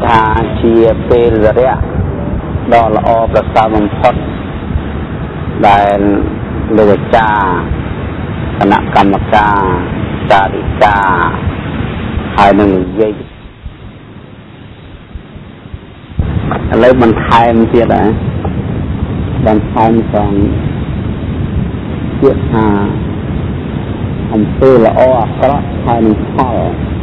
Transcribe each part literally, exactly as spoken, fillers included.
ทาเชียเปรเรียดอลอประสามังพดได้เลือจ้าคณะกรรมการจาริกาภายในเย่อะไรมันไทยมันเสียได้ดันไทยมันสองเสียหาอำเภอละอ้อกระไทยมันพ่อ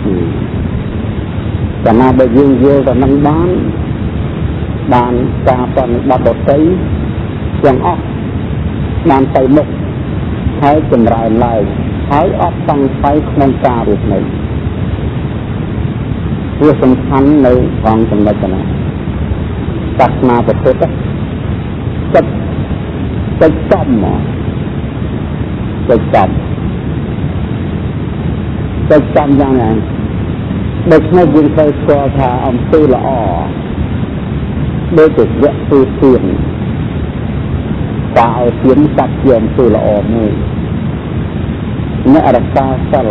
แต่มาไปยืนเยอะแต่นั่งบ้านบ้านกาตอนบ้านดอกไม้ยังออกบ้านไปหมดใช้จำรายลายใช้ออกฟังไฟขนมกาหรือไงเรื่องสำคัญในกองจำนวนนะตัดมาประเทศจะจะจอมหมอจะจอมจะจอมยังไงเด็กไม่ยินเคยกลัวพาอมตื้อละอ้อโดยจุดเยอะตื้อเตียนกาวเตียนตัดเตียนตื้อละอ้อมือเนื้อรักษาเซล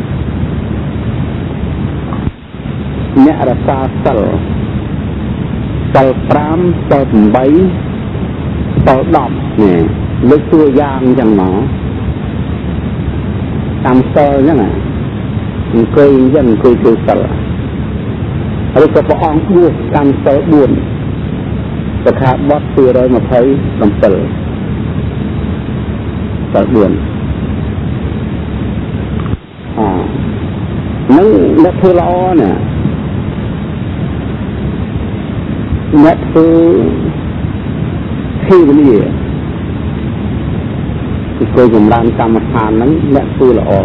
เนื้อรักษาเซลเซลพรามเซลใบเซลดอกเนี่ยเลือกตัวยางอย่างหมอตามเซลเนี่ยนะเคยยังเคยเคยสละอะไรก็พออ่างบวกการเสาบุญสถาบัตตัวเรามาใช้ลำเตลเสาบุญอ่านั่นนักเทลอเนี่ยนักเทที่วันนี้ที่เคยจำรานกรรมฐานนั้นนักเทลอ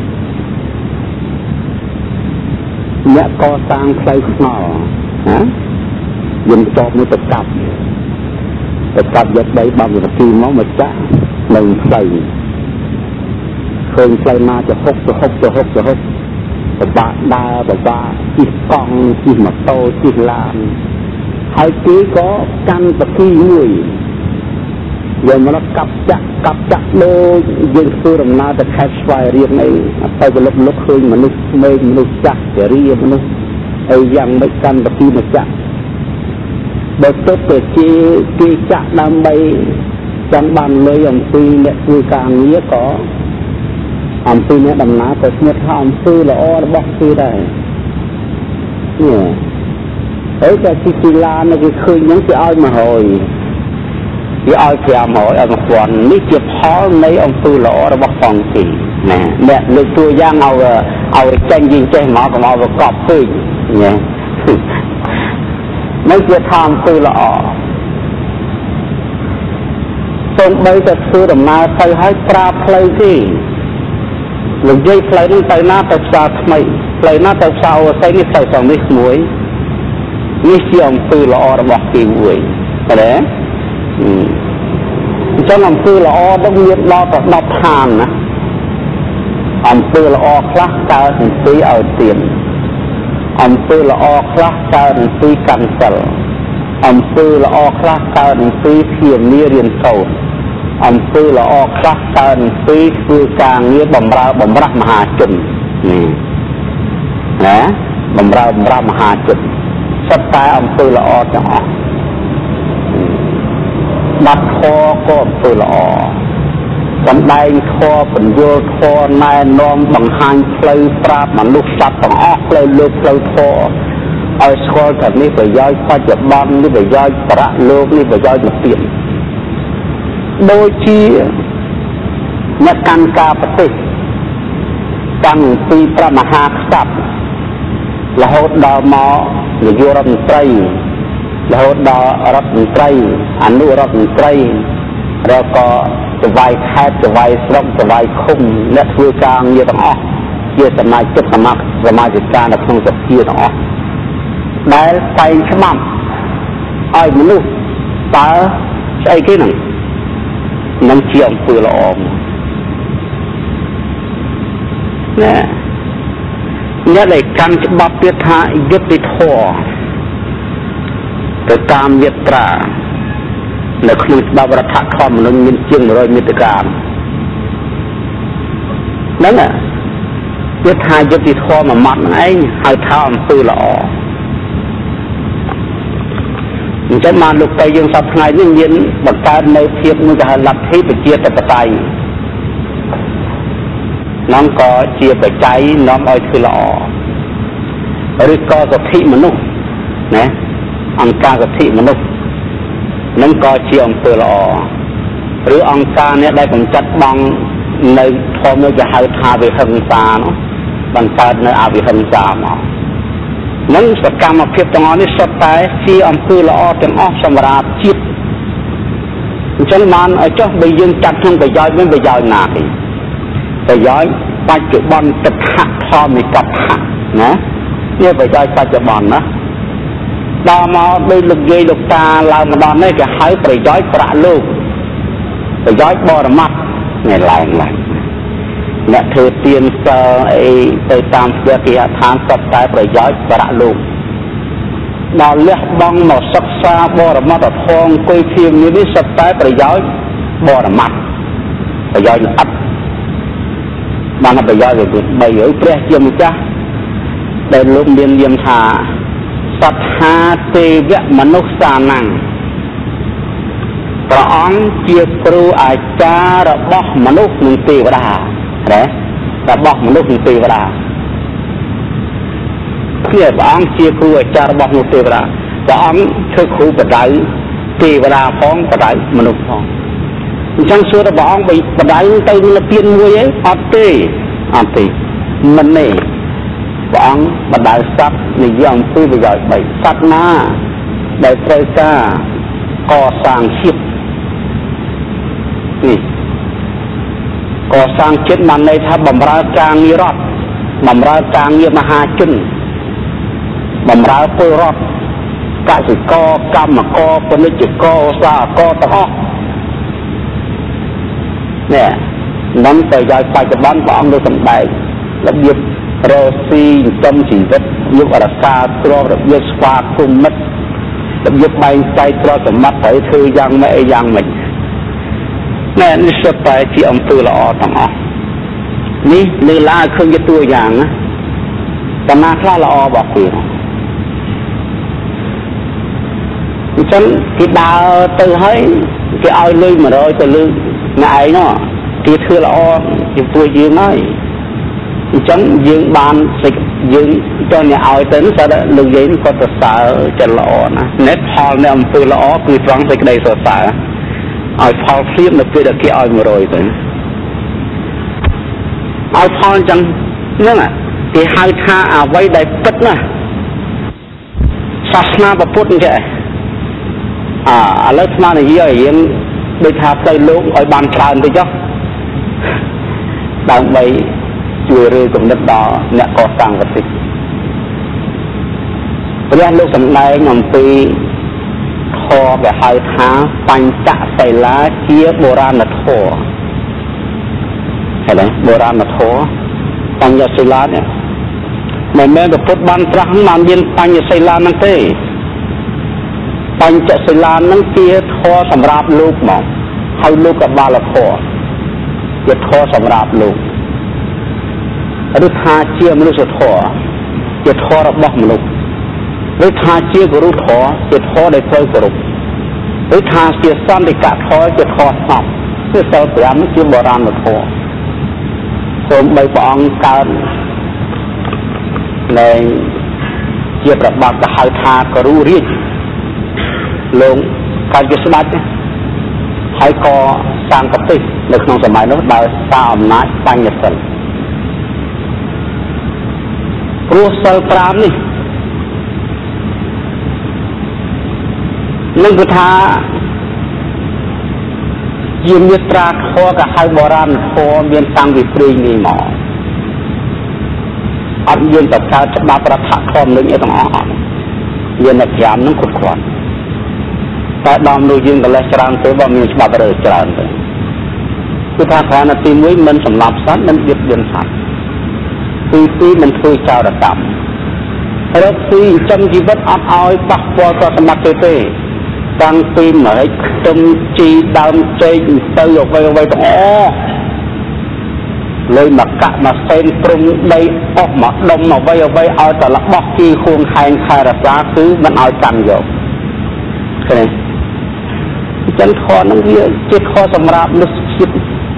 เนี่ยก่อสร้างใครขนอฮะยินจอบมือตะกับตะกับยัดใบบางตะกี้มองมาจ้าหนึ่งใส่เคยใส่มาจะหกจะหกจะหกจะหกตะบะดาตะบะจีกองจีมาโตจีลานไอ้กี้ก็กันตะกี้งุยเดี๋ยวมันกับจักกับจักโลยิงสู้รำนาแต่แคชไฟเรียกในไปบนลบลบคืนมนุษย์ไม่มนุษย์จักจะเรียกมนุษย์ไอ้ยังไม่กันตะกี้มาจักเด็กตัวเปิดจีจีจักดำใบจังบันเลยอย่างปีเนี่ยคือการนี้ก็อันปีนี้ดำนาแต่เมื่อทำซื้อละอ้อบอกซื้อได้เนี่ยไอ้แต่ที่กีฬาเนี่ยคือคืนยังจะเอามาหอยที่เอาแกมหอยเอามาควันนี่เจ็บท้องในองค์ตัวหล่อระบบฟองสีนะเนี่ยเลยตัวย่างเอาเอาแจ้งยิงแจ้งหมอกับเอาประกอบตื้อเนี่ยไม่จะทำตัวหล่อต้นใบจะซื้อดอกไม้ไปให้ปลาเพลย์ที่หรือยี่เพลย์นี่ไปหน้าแต่ชาทำไมเพลย์หน้าแต่ชาใส่นี่ใส่สองนี่สวยนี่เชี่ยวตัวหล่อระบบตีวุ้ยอะไรเจ้าอำเภอละอต้องเรียบร้อยกับดับทางนะอำเภอละอคลักการถึงปีเอาเตียนอำเภอละอคลักการถึงปีกันเซลอำเภอละอคลักการถึงปีเพียงนี้เรียนโตอำเภอละอคลักการถึงปีคือการนี้บำราบำรักมหาจุนนี่นะบำราบำรักมหาจุนสัตย์ตายอำเภอละอจะออกดัดคอก็ตัวละอจำได้คอเป็นโยคอนายน้อมบังหันเพลย์ปราบมันลุกจับต้องออกเลยเลือกเพลย์คอเอาสกอร์แบบนี้ไปย่อยปัจจุบันนี่ไปย่อยประโลกนี่ไปย่อยมาเปลี่ยนโดยที่นักการกาปฏิตั้งปีพระมหากษัตริย์ละหดดาวมอหรือโยรัมไตรแล้วดอรัฐมนตรีอนุรัฐมนตรีแล้วก็จะไว้แคบจะไว้สรงจะไว้คุ้มและคือการเยอะต่างออกเยอะสมัยจุดสมัครสมัยจัดการและคงจะเยอะต่างออกได้ไปฉบับไอ้มนุษย์ตาใช่กี่หนึ่งน้ำเชี่ยวปืนละอมเนี่ยเนี่ยเลยการฉบับเปียทายุติธรรมแต่ตามยตราในคลุบาบรัฐธรรมนั้นมีเชียงรอยมิตรการนั่นแหละยตหายติธรรมมามัดไงให้ทำปืนละอจะมาลุกไปยังสับไงนี่ยินบังการในเทียบมือจะหลับที่ไปเจียตะไตน้องก็เจียไปใจน้องอ้อยคือละอหรือก็สัทิมนุษย์นะอังการสัทิมนุษย์นั่นก็เจียมเปละอหรืออังการเนี่ยได้ผมจัดบังในพอมือจะหายทาไปหังซาเนาะบังการในอาวิหังซามานั่นสกรรมเพียบตรงนี้สไตล์ที่อำเภอละอจังอ้อสมราจิตจังมันไอ้เจ้าไปยืนจัดทั้งไปย้อยไม่ไปย้อยหนาไปไปย้อยปัจจุบันกระทะพอมีกระทะนะเนี่ยไปย้อยปัจจุบันนะดามาไปลุกเยลุกตาลาวมาดอนนี่จะหายไปย้อยประลูกไปย้อยบอระมัดในลายลายเนี่ยเธอเตียนเซอไอไปตามเสียที่ทางสับสายไปย้อยประลูกดาวเลี้ยบังหมดสักซาบอระมัดทองกุยเทียมนี้นี่สับสายไปย้อยบอระมัดไปย้อยอัดบางไปย้อยไปใบเอ๋ยเปรี้ยยมจ้าได้ลุกเรียนเรียนทาสัทธาเทวมนุษย์สานังพระองค์เจียครูอาจารย์บอกมนุษย์หนึ่งเทวดาเนี่ยระบอกมนุษย์หนึ่งเทวดาเพื่อพระองค์เจียครูอาจารย์บอกมนุษย์เทวดาพระองค์คือครูปฏิเทวดาพ้องปฏิมนุษย์พ้องจังส่วนพระองค์ไปปฏิไปมันเปลี่ยนมวยอัตติอัตติมันนี่พระองค์บรรดาสัตว์ในย่อมซื้อประโยชน์ไปสัตว์น้าได้เตยกาก่อสร้างชิดนี่ก่อสร้างชิดมันในทับบำราจางนิรอดบำราจางเยมหาจุนบำราเปรอดกาสิกอกรรมกอปนิจิกอสากอตะฮอกเนี่ยนั้นประโยชน์ปัจจุบันพระองค์ได้สำแดงระเบียบโรซีจมสีวัดยุบอรกาตรอระเบียบสปาคุมมัดระเบียบใบใจตรอสมัติให้เธอยังไม่ยังไม่แม่นี่สไตล์ที่อำเภอละอต่างอนี่เนื้อลาเครื่องยตัวอย่างนะแต่มาคลาละอบอกคุยฉันที่ดาวเตือให้ที่เอาเลยมาเลยแต่ลืมนายเนาะที่เธอละอที่ตัวยืนน้อยฉันยืนบานสิยืนจนเนี่ยเอาเต็นซะแล้วลุงยินก็จะสาวจะละอนะเน็ตพอลเนี่ยอำเภอละอคือตรังสิกได้สาวเอาพอลเทียบในปีเด็กที่เอามาโรยตัวเอาพอลจังนั่นแหละที่ให้ท่าเอาไว้ได้ปัดนะศาสนาประพุทธนี่ใช่อ่าอะไรที่มาในยี่ห้อยังโดยทาใจโลกเอาบานคลานไปจ้ะดังไปช่วยเรื่องกับนักดอเนี่ยก่อสร้างวัดสิเรื่องลูกสำนักงานปีคอแบบหายท้าปัญจไสลาเจียโบราณโถเห็นไหมโบราณโถปัญจไสลาเนี่ยแม่แม่กับพุทธบันตรังมันเย็นปัญจไสลานั่นเต้ปัญจไสลานั่นเจียโถสำหรับลูกหมอให้ลูกกับบาลโถจะโถสำหรับลูกหรือทาเจียมนุษย์ทอจะทอระบบมนุษย์หรือทาเจียกรุทอจะทอได้เคยกรุหรือทาเจียซ้ำได้กะทอจะทอสอบเพื่อเสริมสร้างเจียโบราณมาทอสมใบปองการในเจียประบักจะหายทากรุรีลงการจะสมัติให้ก่อสร้างกับติในขนมสมัยนั้นได้สร้างอำนาจปัญญาสันรู้เสพรามนี่นั่นคือท่ายืมยึดตราทอกับไฮโบราณทอเมียนตังวิปรีมีหมออันยืนกับการจะมาประทับทอมนึงไอ้ต้องอ่อนยืนในพยามนั่งขุดขวานแต่ดอมดูยืนกับเลสรานตัวบ่มีฉบับเรือจานเลยคือท่าทางนาทีมุ้ยมันสำหรับสัตว์มันยึดเดินสัตว์ปีปีมันคุยเจ้าระดับรถปีจำชีวิตอับเอาปักปอก็สมัครเตะตั้งปีเหมยจมจีดาวใจเตยออกไปเอาไว้ต่อเลยมากะมาเซ็นปรุงได้ออกมาดมเอาไว้เอาไว้เอาแต่ละบอกที่ควงแทงคาราซาคือมันเอาจันอยู่ thế chân kho nó kia chết kho sầm rạp nó chết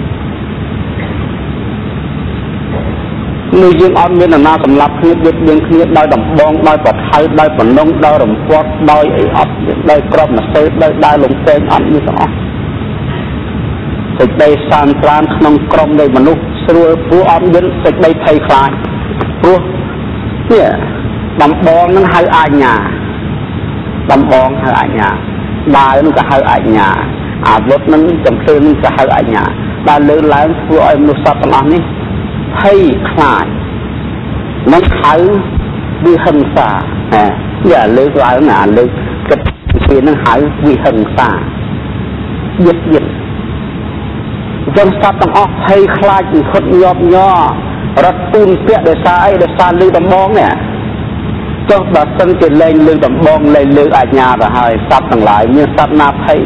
người dân on bên là na sầm lập kia biết bên kia đôi đầm bong đôi bật hay đôi bật nông đôi đầm quạt đôi ấy ấp đôi cọp là xây đôi đôi lồng sen ăn như thế dịch đây san tràn nông cọp đây mà nút xưa phú on bên dịch đây thay khai phú kia đầm bong nó hay ai nhà đầm bong hay ai nhà đài nó cả hai ai nhà à vớt nó chấm sơn nó cả hai ai nhà đài lớn lái phú em nó sắp làm đi hay khai nó khai đi hân xa à giờ lấy lại là lấy cái chuyện nó khai đi hân xa giết giết dân sắp tăng óc hay khai chỉ khất nhọp nho rất tuôn tiết để xa ấy để xa lưu tầm bóng nè cho bà sân tiền lên lưu tầm bóng lên lưu ai nhà và hai sắp tăng lại nhưng sắp nạp hay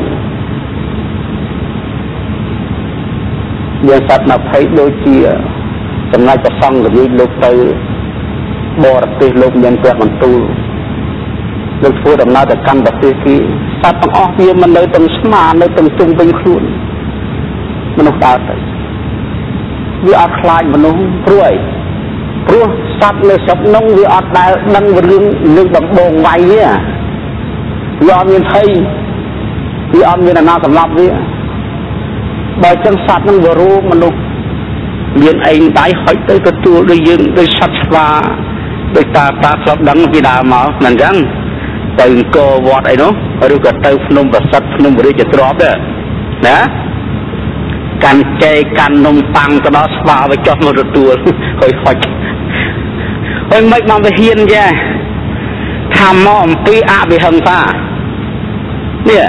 nhưng sắp nạp hay đôi chia trong này có xong rồi lúc tới bò tới lúc nhân việc mình tu lúc phu đầm nào để căn bậc tiêu kỹ sắp bằng óc như mình nơi tầng smart nơi tầng trung bình khuôn mình không đào tới vì ác lại mình không ruồi ruồi sắp nơi sắp nông vì ác đại đăng vào lưng lưng bằng bồn vay với à vì ác nhìn thấy vì ác nhìn là nào tầm lập với bởi chân sắp nông vừa ru mình không miền anh tái hỏi tới cái tour đi dương đi sắp và đi ta ta sắp đắng vì đà mà mình rằng từ cơ vọt ấy nó rồi cái tới nông và sắp nông và đi chợ drop đó nè can chơi can nông tăng cái đó vào với cho một tour hồi hỏi hồi mấy mà về hiền ra tham mò pi à bị hầm pha nè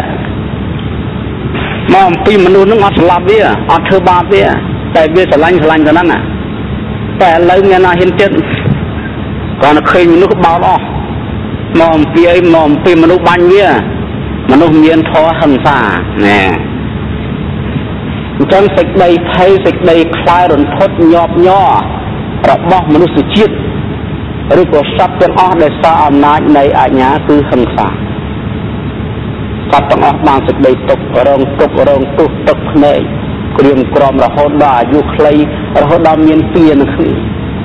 mò pi mình nuôi nó ngọt lắm vậy ngọt thơ ba vậy tại vì sờ lanh sờ lanh cáiนั้นàแต่เลยเนี่ยนะเห็นchân cònเคยมันก็bao đóมองปีไอ้มองปีมันก็บันเนี่ยมันก็มีนท้อหันฟ้าเนี่ยจนสิกใดไทยสิกใดคลายรนทดยอบย่อระบอบมนุษย์จิตหรือว่าสัตว์เป็นอ้อได้สาอำนาจในอาญาคือหันฟ้าสัตว์ต้องออกบางสิกใดตกรองตกรองตุกตกในเกรียมกรอมระหดดาอยู่ใครระหดดาเมียนเปียนคือ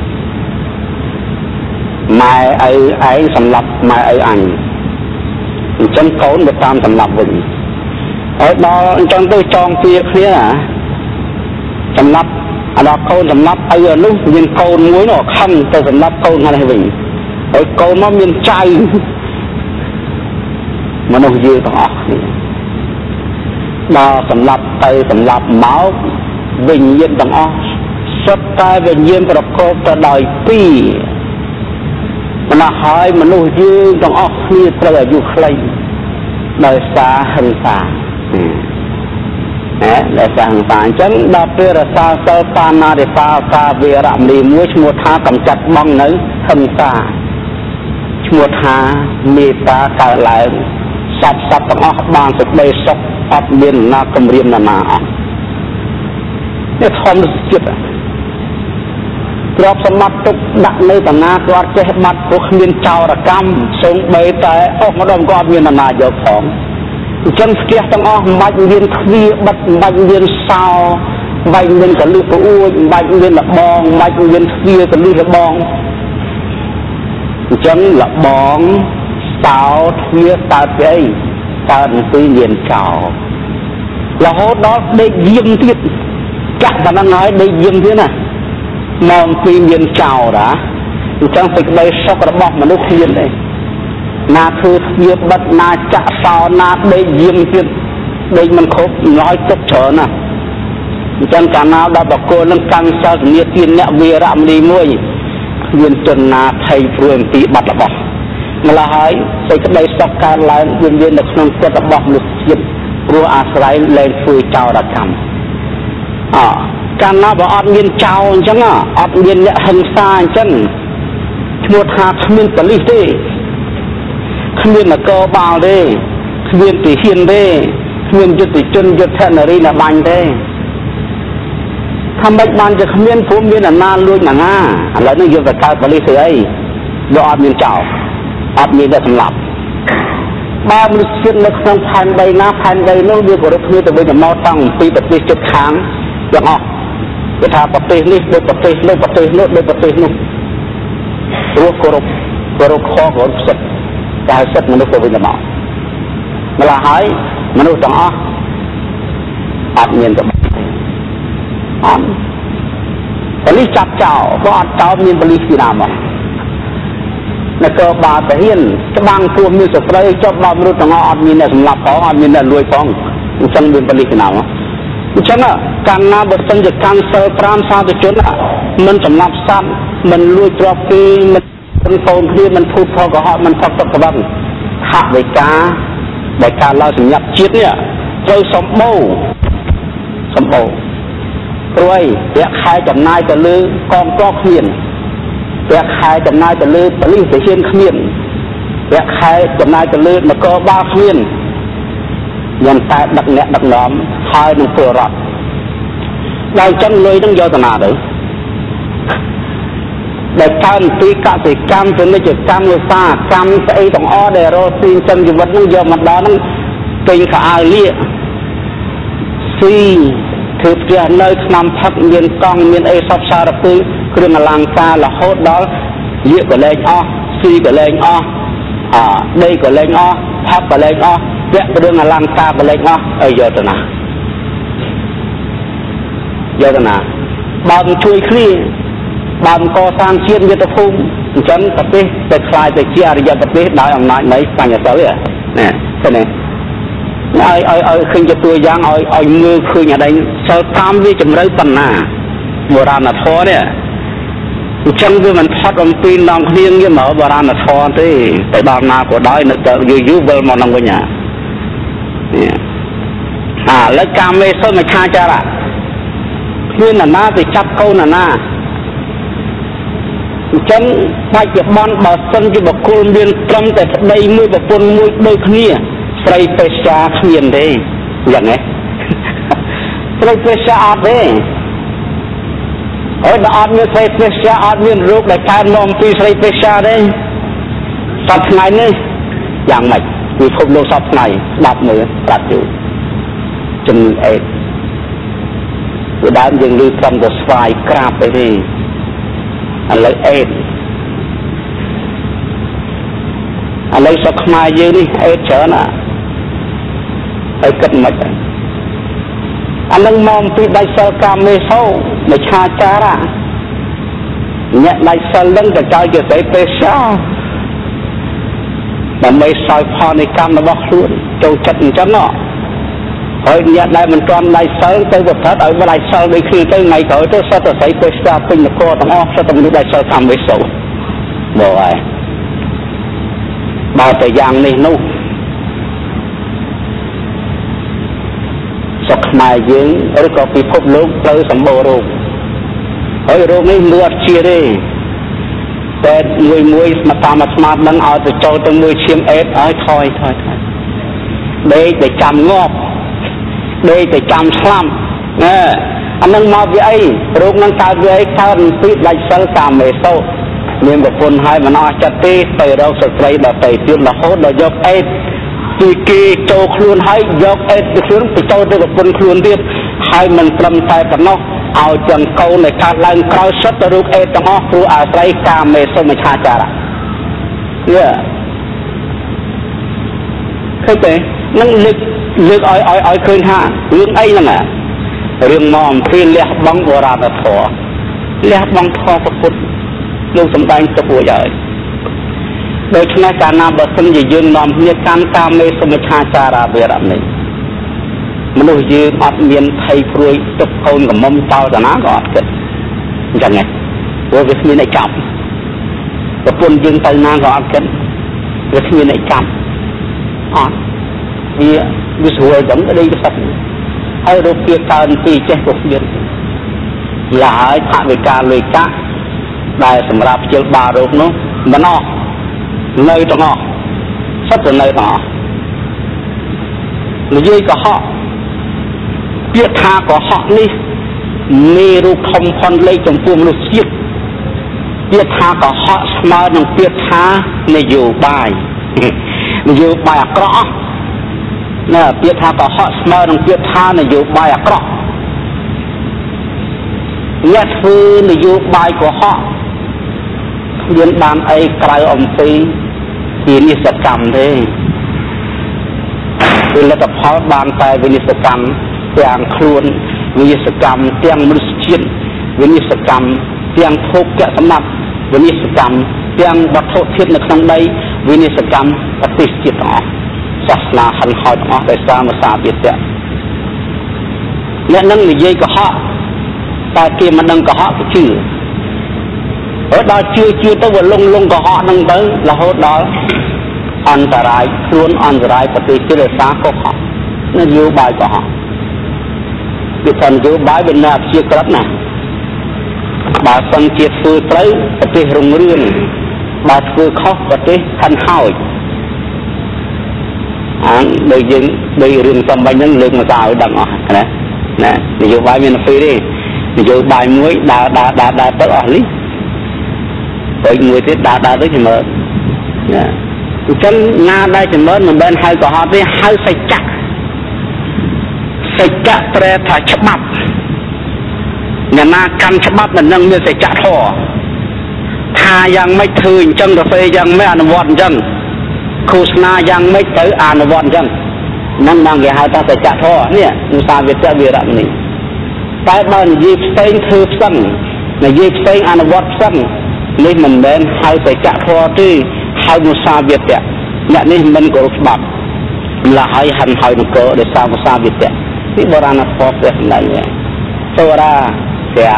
หมายไอ้ไอ้สำหรับหมายไอ้อันจังโกนไปตามสำหรับวิ่งไอ้ดอจังตัวจองเปียเนี้ยสำหรับอันดับโกนสำหรับไอ้ลูกยินโกนมวยหนอขั้นตัวสำหรับโกนอะไรวิ่งไอ้โกนมันมีใจมันต้องยืดต่อดอสำหรับไตสำหรับเมาส์วิ่งเย็นต่างอ้อสไตล์วิ่งเย็นประกอบต่อดอยปีมันหายมันนู่นยืนต่างอ้อนี่เปลือยอยู่ใครดอยสาหันตาเอ๊ะดอยสาหันตาจังดาเปรสาเซปานาเดฟาฟาเวรมณีมุชมัวทากำจัดบ้องนั้นหันตามัวทาเมตตาเกิดไหลสับสับต่างอ้อบางสุดใบศกอับเบียนนากำเรียนนานาเนี่ยทอมจิตกรอบสมัติตุกดักในต่างนากราเจมัดพวกเมียนเจ้าระกำทรงใบแต่ออกมาดมกราบเมียนนานาเยอะของจนเกี่ยต่างอ้อบัดเวียนทวีบัดบัดเวียนสาวใบเวียนกับลูกปูบัดเวียนละบองบัดเวียนทวีกับลูกละบองจนละบองสาวทวีตาเปย์ตาตีเวียนเจ้าเราโหดได้ยิ้มที่จับแต่นั่งน้อยได้ยิ้มที่น่ะมองตีเวียนเจ้าด่ะจังสิได้ชกระบอกมนุษย์เวียนเลยนาคือเวียบัดนาจะสาวนาได้ยิ้มที่ได้มันครบน้อยตกเฉินน่ะจังการนาได้บอกโกนั่งกังซาเนียตีนเนี่ยเวรมณีมวยเวียนจนนาไทยเพื่อนตีบัดระบอกมาละหายใส่กระไดสอกการไหลเวียนเวียนในขนมกระบอกมนุษย์เวียนรัวอาศัยแรงฟื้นเจ้าระกำอ่าการนับว่าอดเงินเจ้าจังอ่ะอดเงินเนี่ยหันซาจังหมดหาขมิ้นตะลิเต้ขมิ้นน่ะก็บาวเต้ขมิ้นตีเฮียนเต้ขมิ้นจุดติจนจุดแทนอะไรน่ะบังเต้ทำไมบังจะขมิ้นผมเงินน่ะนานลุยหนังอ่ะอะไรนั่นอยู่กับการตะลิเต้ยอดเงินเจ้าอดเงินได้สำหรับ ba mươi chuyện nó không thành đầy na thành đầy nó đưa của đất nước từ bây giờ mau tăngពីប្រទេសជិតខាងទាំងអស់គេថាប្រទេសនេះដូចប្រទេសនោះប្រទេសនោះដូចប្រទេសនោះព្រោះគោរពគោរពខគោរពសិទ្ធិតែសិទ្ធិមនុស្សទៅវិញទៅមកម្ល៉េះហើយមនុស្សទាំងអស់អត់មានសម្បត្តិអត់ប៉ូលីសចាប់ចោលក៏អត់ចោលមានប៉ូលីសពីណាមកនគរបាលតាហ៊ានច្បាំងទួមានស្ត្រីចុះដល់មនុស្សទាំងអស់អត់មានអ្នកសម្លាប់ផងអត់មានអ្នកលួចផងអញ្ចឹងមានប៉ូលីសពីណាមកអញ្ចឹងកាលណាបើសិនជាកាន់សិលប្រាំសាធុជនមិនសម្លាប់សត្វមិនលួចទ្រព្យគេមិនកូនគ្នាមិនភូតផលកុហកមិនផឹកទឹកក្បឹងហាក់ដោយការដោយការឡើងសម្ញាប់ជាតិនេះត្រូវសម្បូរសម្បូរព្រោះអីពាក់ខែចំណាយទៅលើកងទ័ពគ្មានពាក់ខែចំណាយទៅលើប៉ូលីសទាហានគ្មានពាក់ខែចំណាយទៅលើនគរបាលគ្មានយ៉ាងតែដឹកអ្នកដឹកនាំហើយនឹងពលរដ្ឋដល់ចឹងលុយនឹងយកទៅណាទៅដែលកើនពីកសិកម្មពាណិជ្ជកម្មឧស្សាហកម្មស្អីទាំងអស់ដែលរកស៊ីចិញ្ចឹមជីវិតនឹងយកមកដល់នឹងពេញខោអាវលាស៊ីធ្វើផ្ទះនៅឆ្នាំផឹកមានកង់មានអីសពសារពើគ្រឿងអលង្ការរហូតដល់យាកកលែងអស់ស៊ីកលែងអស់អាដីកលែងអស់ផឹកកលែងអស់ពាក់គ្រឿងអលង្ការកលែងអស់អីយកទៅណាយកទៅណាបើមិនជួយគ្នាបើមិនកសាងជាតិមាតុភូមិអញ្ចឹងប្រទេសទៅខ្លាយទៅជាអរិយប្រទេសដោយអំណាចនៃបញ្ញសិលនេះឃើញទេឲ្យឲ្យឲ្យឃើញជាតួយ៉ាងឲ្យឲ្យមើលឃើញអានេះសិលតាមវាជំរឿប៉ុណ្ណាបុរាណធម៌នេះអញ្ចឹងវាមិនផុតអំពីនងគ្នាងវាមកបុរាណធម៌ទេទៅដល់ណាក៏ដោយនៅតែយូរយូរវិលមកនឹងវិញនេះអាលើកាមេសុមិឆាចារៈគ្មានណាទៅចាប់កូនណាអញ្ចឹងបច្ចុប្បន្នបើសិនជាបុគ្គលមានត្រឹមតែប្តីមួយប្រពន្ធមួយដូចគ្នាស្រីពេស្យាគ្មានទេយ៉ាងណាស្រីពេស្យាអត់ទេអើបើអត់មានស្រីពេស្យាអត់មានរោគដែលកើតនាំពីស្រីពេស្យាទេសប្តាហ៍ថ្ងៃនេះយ៉ាងម៉េចពិភពលោកសប្តាហ៍ថ្ងៃស្ដាប់មើលប្រាប់យោជំងឺអេដពីដើមយើងឮត្រឹមតែស្វាយក្រាបអីទេឥឡូវអេដឥឡូវស្រុកខ្មែរយើងនេះអេដច្រើនណាហើយគិតមិនខ្មិចអានឹងមកពីដៃសិលកាមេសោមច្ឆាចារៈអ្នកដៃសិលនឹងទៅចោលជាស្រីពេស្យាដើម្បីសោយផលនៃកម្មរបស់ខ្លួនចូលចិត្តអញ្ចឹងហើយអ្នកដែលមិនទាន់ដៃសិលទៅប្រព្រឹត្តឲ្យដៃសិលដូចគ្នាទៅថ្ងៃក្រោយទៅសត្វស្រីពេស្យាពេញនគរទាំងអស់សត្វមនុស្សដៃសិលកាមេសោមកហើយបើតែយ៉ាងនេះនោះស្រុកខ្មែរយើងឬក៏ពិភពលោកត្រូវសម្បូររោគហើយរោគនេះមើលអត់ជាទេតែមួយមួយមកតាមអាត្មាដឹងឲ្យទៅចូលទៅមួយឈាមអេដឲ្យថយថយថយដេកតែចាំងាប់ដេកតែចាំស្លាប់ណាអានឹងមកពីអីរោគនឹងកើតពីអីកើតពីដាច់សិលកាមេសោមានប្រពន្ធហើយមិនអស់ចិត្តទេទៅរកស្ត្រីដទៃទៀតរហូតដល់យកអេដពីគេចូលខ្លួនហើយយកអេដទៅខ្លួនទៅចូលទៅប្រពន្ធខ្លួនទៀតហើយមិនត្រឹមតែប៉ុណ្ណោះឲ្យទាំងកូនដែលកើតឡើងក្រោយសុទ្ធទៅរោគអេដទាំងអស់ព្រោះអាស្រ័យកាមេសុមិឆាចារៈនេះឃើញទេនឹងលើកលើកឲ្យឲ្យឲ្យឃើញថារឿងអីហ្នឹងណារឿងមកអំពីលះបង់បុរាណធម៌លះបង់ធម៌ពុទ្ធលោកសំដែងទៅពួកហើយដូច្នេះកាលណាបើសិនជាយើងនាំគ្នាកាន់កាមេសុមិឆាចារៈវេរមណីមនុស្សយើងអត់មានភ័យព្រួយទុកកូនកំមុំតោតាណាក៏អត់គិតអញ្ចឹងឯងព្រោះវាគ្មានអ្នកចាប់ប្រពន្ធយើងទៅណាក៏អត់គិតវាគ្មានអ្នកចាប់អត់វាវាស្រួលចឹងដេកទៅសឹកហើយរូបភាពកើនពីចេះក៏គ្មានឡាហើយថវិកាលុយកាក់ដែលសម្រាប់ជិលបារោគនោះមិនអស់នៅទាំងអស់សុទ្ធតែនៅទាំងអស់និយាយកុហកពាក្យថាកុហកនេះមេរូបធំផុនលេខចំពោះមនុស្សជាតិពាក្យថាកុហកស្មើនឹងពាក្យថានយោបាយយោបាយអាក្រក់ណាពាក្យថាកុហកស្មើនឹងពាក្យថានយោបាយអាក្រក់អ្នកធ្វើនយោបាយកុហកមានបានអីក្រៅអំពីវិនិស្សកម្មទេគឺលទ្ធផលបានតែវិនិស្សកម្មទាំងខ្លួនវិនិស្សកម្មទាំងមនុស្សជាតិវិនិស្សកម្មទាំងភោគសម្បត្តិវិនិស្សកម្មទាំងវត្ថុធាតុនៅក្នុងដីវិនិស្សកម្មប្រទេសជាតិទាំងអស់សាសនាហិនហោចទាំងអស់ដោយសារមសាវិទ្យាអ្នកនឹងនិយាយកុហកតែគេមិនដឹងកុហកជឿហើយដល់ជឿជឿទៅវាលងលងកុហកហ្នឹងទៅរហូតដល់អន្តរាយខ្លួនអន្តរាយប្រទេសជាតិដោយសារកុហកនយោបាយកុហកគឺថានយោបាយវាណាជាក្រិតណាបើសិនជាធ្វើត្រូវប្រទេសរុងរឿងបើធ្វើខុសប្រទេសខិនហោចអានដូចយើងដូចរឿងសំបញ្ញហ្នឹងលើកមកទៅឲ្យដឹងអស់ណាណានយោបាយមានពីរទេនយោបាយមួយដើរដើរដើរដើរទៅអស់នេះហើយមួយទៀតដើរដើរទៅចម្រើនណាអញ្ចឹងណាដែលចម្រើនមិនមែនហៅកុហកទេហៅសច្ចៈសច្ចៈប្រែថាច្បាប់អ្នកណាកាន់ច្បាប់នឹងមានសច្ចៈធម៌ថាយ៉ាងម៉េចធ្វើអញ្ចឹងទៅពេលយ៉ាងម៉េចអនុវត្តអញ្ចឹងឃោសនាយ៉ាងម៉េចទៅអនុវត្តអញ្ចឹងហ្នឹងបានគេហៅថាសច្ចៈធម៌នេះឧស្សាហ៍វិទ្យាវិរៈនេះតែបើនិយាយផ្សេងធ្វើផ្សេងនិយាយផ្សេងអនុវត្តផ្សេងនេះមិនមែនហៅសច្ចៈធម៌ទេហៅឧស្សាហ៍វិទ្យាអ្នកនេះមិនគោរពច្បាប់ម្ល៉េះហើយហិនហើយនគរដោយសារឧស្សាហ៍វិទ្យានេះបុរាណធម៌ព្រះសម្ដែងសូរាជា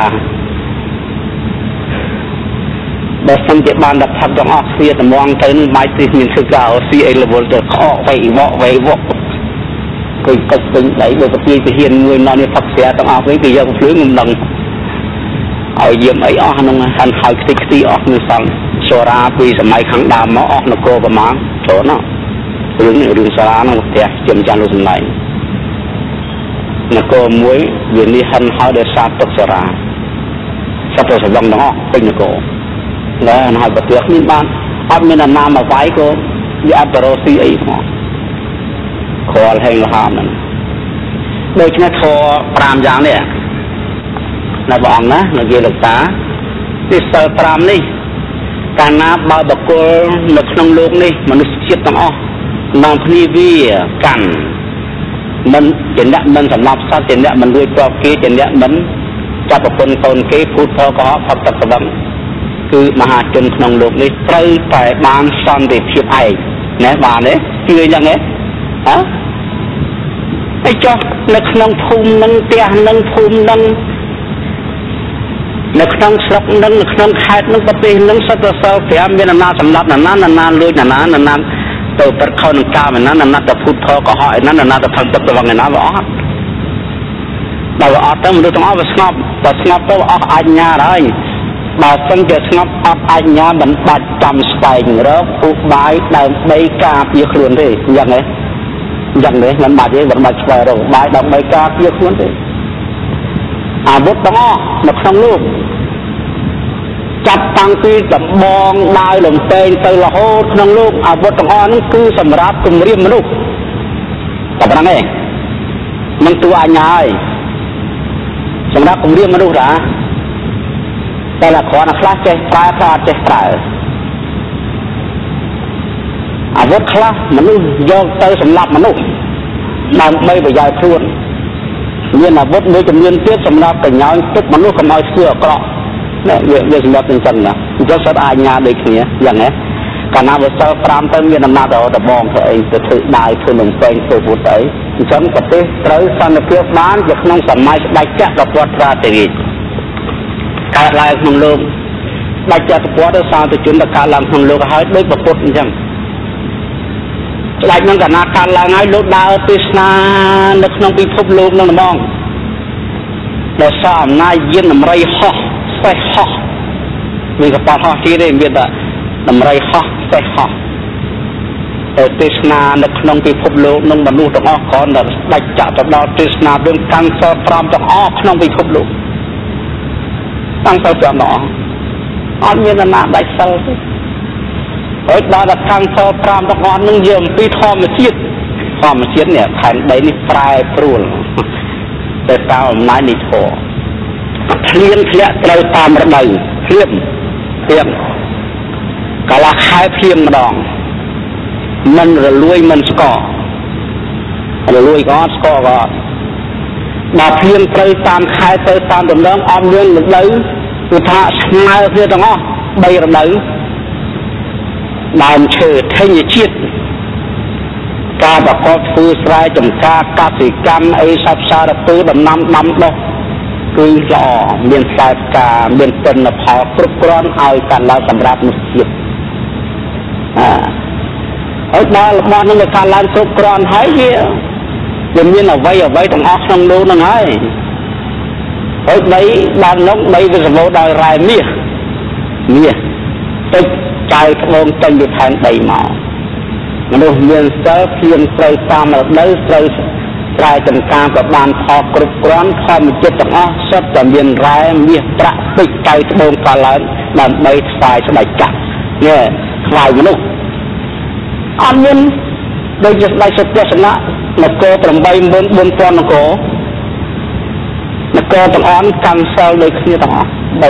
បើសិនជាបានដល់ផាត់ទាំងអស់គ្នាតម្ងទៅនឹងបាយទីមានធ្វើការស៊ីអីលវលទៅខកវៃវកវៃវកគឺកិច្ចពេញដៃបើប្រទាយទៅហ៊ានមួយណោះនេះផឹកស្រាទាំងអស់វិញគេយកភ្លើងមិនដឹងឲ្យយាមអីអស់ក្នុងហាន់ហើយខ្ទេចខ្ទីអស់នឹងសល់សូរាពីសម័យខាងដើមមកអស់នគរប្រមាណចូលណារឿងនេះរឿងសូរានោះផ្ទះជំចាស់លោកសម្ដែងនគរមួយវានេះហាន់ហើយដោយសារទឹកសូរាសត្វទៅសឡងទាំងអស់ពេញនគរណែហើយប្រទេសនេះបានអត់មានអាណាមកវាយក៏វាអត់ទៅរកស៊ីអីផងខលហេងលហាមហ្នឹងដូច្នេះធម៌ប្រាំយ៉ាងនេះនៅព្រះអង្គណានៅគេលោកតាទីសិលប្រាំនេះកាលណាបើបកគលនៅក្នុងលោកនេះមនុស្សជាតិទាំងអស់នាំគ្នាវាកាន់មិនជាអ្នកមិនសម្លាប់សត្វជាអ្នកមិនលួចទ្រព្យគេជាអ្នកមិនចាប់ប្រពន្ធកូនគេភូតផលកុហកផឹកទឹកស្បឹងគឺមហាជនក្នុងលោកនេះត្រូវតែបានសន្តិភាពឯងណែបានទេជឿយ៉ាងហ្នឹងហ៎ហើយចុះនៅក្នុងភូមិនឹងផ្ទះនឹងភូមិនឹងនៅក្នុងស្រុកនឹងនៅក្នុងខេត្តនឹងប្រទេសនឹងសិតទៅសល់ប្រាំមានអាណាសម្លាប់ណាណាណាលួចណាណាណាទៅប្រខោនឹងកាមណាណាទៅភូតផលកុហកឯណាណាទៅផឹកទឹកស្បឹងឯណាវាអត់ដល់អត់ទៅមនុស្សទាំងអស់វាស្ងប់តែស្ងប់ទៅអស់អាជ្ញាហើយបើសិនជាស្ងប់អត់អាជ្ញាមិនបាច់ចាំស្វែងរកឧបាយដើម្បីការពារខ្លួនទេយ៉ាងនេះយ៉ាងនេះមិនបាច់ទេមិនបាច់ស្វែងរកឧបាយដើម្បីការពារខ្លួនទេអាវុធទាំងអស់នៅក្នុងលោកចាប់តាំងពីដំបងដាវលំពេងទៅរហូតក្នុងលោកអាវុធទាំងអស់ហ្នឹងគឺសម្រាប់គម្រាមមនុស្សតែប៉ុណ្ណឹងឯងមិនទួអាជ្ញាហើយសម្រាប់គម្រាមមនុស្សតាតែละគ្រាន់តែខ្លះចេះប្រើខ្លះអត់ចេះប្រើអាវុធខ្លះមនុស្សយកទៅសម្លាប់មនុស្សដើម្បីប្រយោជន៍ខ្លួនមានអាវុធមួយចំនួនទៀតសម្រាប់កញ្ញើទឹកមនុស្សកុំឲ្យធ្វើអាក្រក់នេះវាសម្រាប់ទាំងចឹងណាអញ្ចឹងសិតអាជ្ញាដូចគ្នាយ៉ាងណាកាលណាវាសិលប្រាំទៅមានអំណាចរហូតដល់បងទៅអីទៅធ្វើដាវធ្វើលំពេងធ្វើពុទ្ធអីអញ្ចឹងប្រទេសត្រូវសន្តិភាពបានជាក្នុងសម័យស្ដេចចក្រពត្តិរាជរាជកើតឡើងក្នុងលោកដាច់ចក្រពត្តិទៅសាធុជនទៅកើតឡើងក្នុងលោកហើយដូចប្រពុតអញ្ចឹងស្ដេចនឹងកណាកើតឡើងហើយលោកដើរទេសនានៅក្នុងពិភពលោកនឹងហ្មងដោយសារអំណាចយានដំរីហោះសេះហោះមានកប៉ាល់ហោះទៀតទេមានតែដំរីហោះសេះហោះទៅទេសនានៅក្នុងពិភពលោកនឹងមនុស្សទាំងអស់គ្រាន់តែស្ដេចចក្រទៅដល់ទេសនារឿងកាន់សល់ប្រាំទាំងអស់ក្នុងពិភពលោកតាំងទៅប្រាំទាំងអស់អត់មាននរណាដាច់សិលទេហើយដល់តែខាងសល់ប្រាំទាំងអស់នឹងយើងពីធម្មជាតិធម្មជាតិនេះផែនដីនេះប្រែប្រួលទៅតាមអំណាចនៃធម៌ភ្លៀងធ្លាក់ត្រូវតាមរដូវភ្លៀងភ្លៀងកាលខែភ្លៀងម្ដងមិនរលួយមិនស្កររលួយក៏អត់ស្ករក៏អត់ដល់ភ្លៀងត្រូវតាមខែទៅតាមដំណឹងអត់មានរដូវគឺថាស្មើគ្នាទាំងអស់បីរដូវដើមឈើធញ្ញជាតិការប្រកបធ្វើស្រែចម្ការកសិកម្មអីសពសារពើដំណាំដាំដុះគឺល្អមានខ្សែផ្កាមានទិន្នផលគ្រប់គ្រាន់ឲ្យកាន់ឡើងសម្រាប់មនុស្សជាតិអើហើយដល់របស់នឹងកាន់ឡើងគ្រប់គ្រាន់ហើយវាវាមានអ្វីអ្វីទាំងអស់ក្នុងនោះហ្នឹងហើយហើយដីបាននោះដីវាសម្បូរដោយរ៉ែមាសមាសទឹកចៅត្បូងចេញពីផែនដីមកមនុស្សមានសិលភ្លៀងត្រូវតាមរដូវត្រូវស្រែចម្ការក៏បានផលគ្រប់គ្រាន់ធម្មជាតិទាំងអស់សុទ្ធតែមានរ៉ែមាសប្រាក់ពេជ្រចៅត្បូងក៏ឡើងដើម្បីថ្វាយស្ដេចចក្រនេះថ្វាយមនុស្សអត់មានដូចជាស្ដេចសុទ្ធទេសនៈនគរ84000នគរនគរទាំងអស់កាន់សិលដូចគ្នាទាំងអស់34000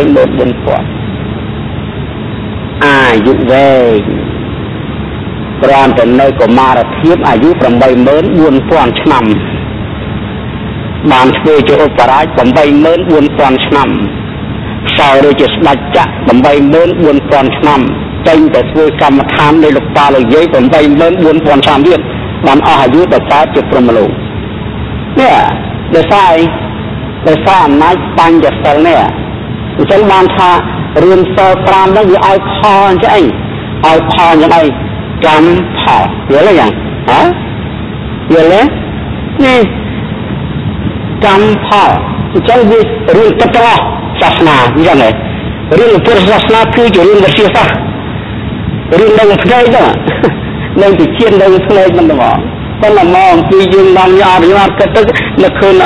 អាយុវែងព្រមទាំងនៅកុមារភាពអាយុ84000ឆ្នាំបានធ្វើជាឧបរាជ84000ឆ្នាំខ្សោយរាជស្ដេចចក្រ84000ឆ្នាំចេញទៅធ្វើកម្មដ្ឋាននៃលោកតាលោកយាយ84000ឆ្នាំទៀតបានអស់អាយុដល់កើតជាព្រហ្មលោកនេះដោយសារដោយសារអំណាចបញ្ញសិលនេះអញ្ចឹងបានថារៀនសិលប្រាំហ្នឹងវាឲ្យផលអញ្ចឹងឲ្យផលយ៉ាងអីកម្មផលយល់ទេយ៉ាងហ៎យល់ទេនេះកម្មផលអញ្ចឹងវារៀនទឹកទាំងអស់សាសនាអញ្ចឹងហ៎រៀនពុទ្ធសាសនាគឺជារៀនវិទ្យាសាស្ត្ររៀននៅផ្នែកហ្នឹងនៅវិជ្ជានៅផ្នែកហ្នឹងហ្មងប៉ុន្តែមកអំពីយើងបានយកអរិយអត់គិតទៅនឹកឃើញ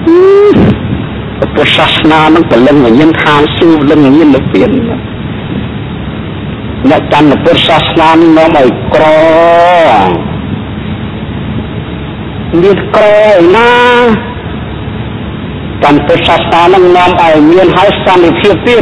ពុទ្ធសាសនានឹងពលឹងវិញ្ញាណខាងស៊ូពលឹងវិញ្ញាណនិព្វានអ្នកកាន់ពុទ្ធសាសនានឹងនាំឲ្យក្រមានក្រណាកាន់ពុទ្ធសាសនានឹងនាំឲ្យមានហើយសន្តិភាពទៀត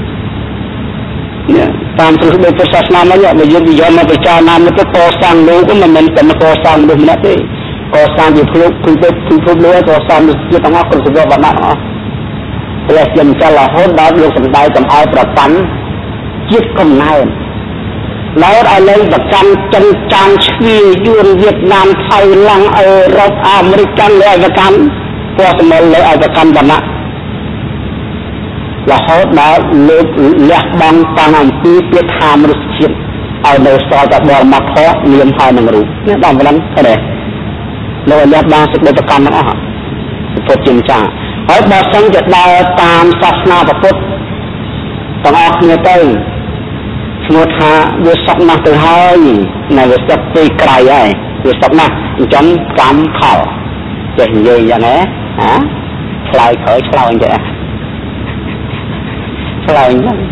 នេះតាមទ្រឹស្ដីពុទ្ធសាសនាមកបើយើងនិយាយមកពិចារណាមកទៅកសាងលោកមិនមែនតែកសាងមនុស្សម្នាក់ទេកសាងជាភ្លុកគឺទៅគឺភ្លុកលោកកសាងជាទាំងអស់គ្រប់សវបណ្ណៈអស់ព្រះជាម្ចាស់រហូតដល់លោកសម្ដែងកំឲ្យប្រកាន់ជាតិកំណើតឡោតឲ្យលែងប្រកាន់ចិនចាងឈ្វាយួនវៀតណាមថៃឡង់អឺរ៉ុបអាមេរិកកាន់លើឲ្យប្រកាន់ព្រះសមលលើឲ្យប្រកាន់បណ្ណៈរហូតដល់លោកលះបង់តាំងអំពីពាក្យថាមនុស្សជាតិឲ្យនៅសល់តែបរមត្ថធម៌នាមហើយនឹងរូបនេះដល់ប៉ុណ្ណឹងទេលោកលះបង់សេចក្តីប្រកាន់ទាំងអស់ពុទ្ធជាម្ចាស់ហើយបើសិនជាដើរតាមសាសនាពុទ្ធទាំងអស់គ្នាទៅឈ្មោះថាវាសក់ណាស់ទៅហើយនៅវាសក់ទីក្រៃហើយវាសក់ណាស់អញ្ចឹងកម្មផលចេះនិយាយយ៉ាងណាហ៎ឆ្លើយក្រោយឆ្លើយអញ្ចឹងឆ្លើយអញ្ចឹង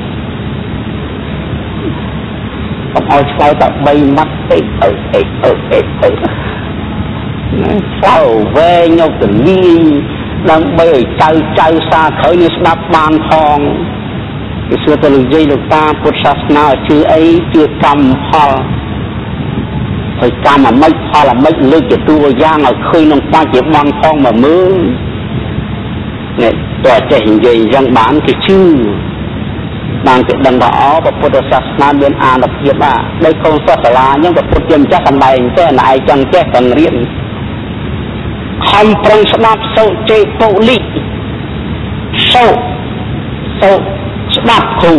កុំឲ្យឆ្លើយតែបីម៉ាត់ពេកអើអេអើអេអើណាឆ្លើយវែងយកទៅលីដើម្បីឲ្យចៅចៅសាក្រោយនេះស្ដាប់បានផងវាសួរទៅលោកយាយលោកតាពុទ្ធសាសនាជឿអីជឿកម្មផលហើយកម្មអាម៉េចផលអាម៉េចលើកជាតួយ៉ាងឲ្យឃើញក្នុងបច្ចុប្បន្នផងមកមើលនេះតើចេះនិយាយអញ្ចឹងបានគេជឿបានគេដឹងថាអូពុទ្ធសាសនាមានអានុភាពដែរដោយកូនសិស្សសាលាអញ្ចឹងពុទ្ធជាម្ចាស់សម្ដែងចេះណែឯងចឹងចេះទាំងរៀនខំប្រឹងស្ដាប់សូចេពុលិសូសូស្ដាប់គ្រូ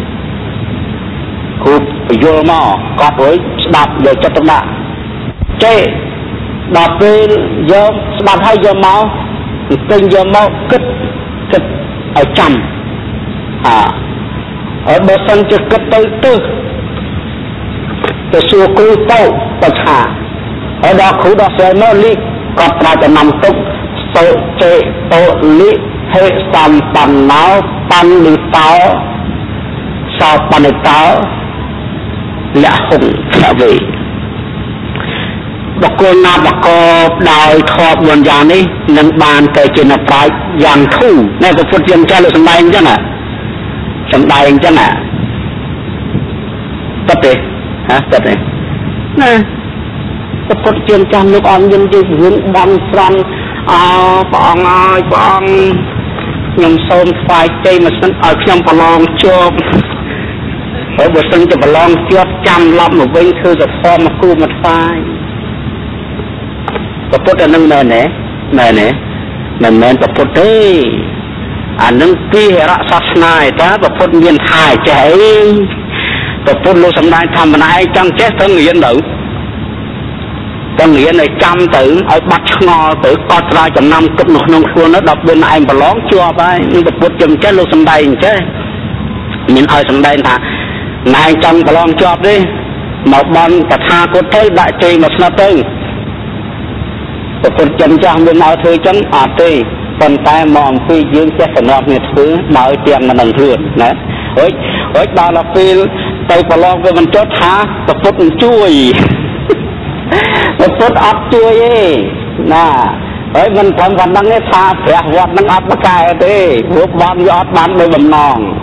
គ្រូបញ្យល់មកកត់រួយស្ដាប់យកចិត្តទុកដាក់ចេះដល់ពេលយកស្ដាប់ហើយយកមកទិញយកមកគិតគិតឲ្យចាំអើហើយបើសិនជាគិតទៅទៅទៅសួរគ្រូទៅបច្ឆាហើយដល់គ្រូដល់ស្រីមកលីកគាត់ប្រើចំណាំទុកសូចេតូលិហេសំបណ្ណោបណ្ឌិតោសោបណ្ឌិតោ lẽ hùng sẽ vềบกนาบกอบดาวทอบบนยานี้นังบานแต่เจนปลายยางทู่ในพระพุทธเจ้าเลยสมัยจังน่ะสมัยจังน่ะตัดเลยฮะตัดเลยนะพระพุทธเจ้าลูกอ่อนยังจะยืนบอลฟรอนอ่าปองอ่าปองยมโซนไฟใจมาสันเอาขยมปลองจบเออบทสันจะปลองจบจำรับมาวิ่งคือกับฟอมมากู้มาไฟพระพุทธนั่งแม่เนี่ยแม่เนี่ยแม่แม่พระพุทธเอ้อันนั้นปีเหระศาสนาแต่พระพุทธเมียนหายใจพระพุทธรู้สำนักทำมันให้จังแจ๊สตั้งเงียนดูตั้งเงียนในจำตื่นเอาบัดชงอตื่นกอดลายจำนำกับหนุ่มนุ่งควรแล้วดับเป็นไอ้บล้องจัวไปนี่พระพุทธจำแจ๊รู้สำนักเจ๊มินเอาสำนักท่านายจำบล้องจัวดิหมอกบอลแต่ทากุฏเทได้ใจมาสนับตึงแต่คนจำจำเป็นเอาเธอจังอาตีคนตายมองพี่ยืนแค่สนอเนี่ยถือดาวเตียงมันหนึ่งเถื่อนนะเฮ้ยเฮ้ยดาวละปีไปประลองไปมันจดหาตะพุดมันช่วยตะพุดอัดช่วยน่ะเฮ้ยมันความวันนั้นเนี่ยทาแผลวัดนั้นอัดมากายตีหัวบอลยอดบานโดยบำนอง